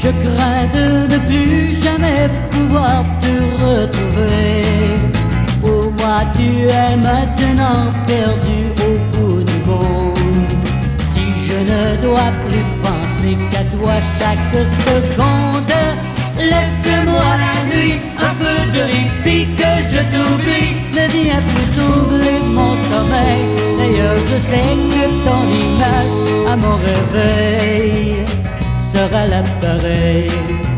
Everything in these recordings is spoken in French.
Je crains de ne plus jamais pouvoir te retrouver. Oh, moi tu es maintenant perdu au bout du monde. Si je ne dois plus penser qu'à toi chaque seconde, laisse-moi la nuit, un peu de répit, que je t'oublie. Ne viens plus troubler mon sommeil. D'ailleurs je sais que ton image à mon réveil sera l'appareil.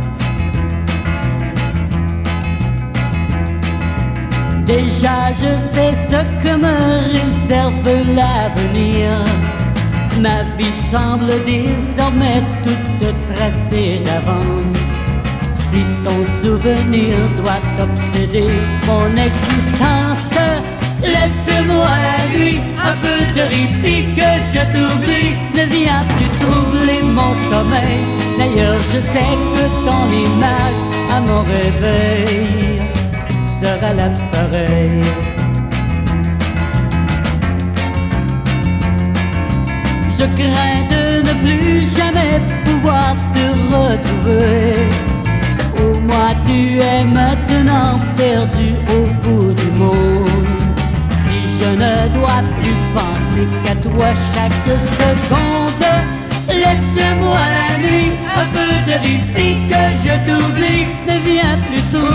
Déjà je sais ce que me réserve l'avenir. Ma vie semble désormais toute tracée d'avance. Si ton souvenir doit obséder mon existence, laisse-moi la nuit, un peu de répit, que je t'oublie. Ne viens plus troubler mon sommeil. D'ailleurs je sais que ton image à mon réveil sera l'appareil. Je crains de ne plus jamais pouvoir te retrouver. Oh, moi tu es maintenant perdu au bout du monde. Si je ne dois plus penser qu'à toi chaque seconde, laisse-moi la nuit, un peu de répit, que je t'oublie. Ne viens plus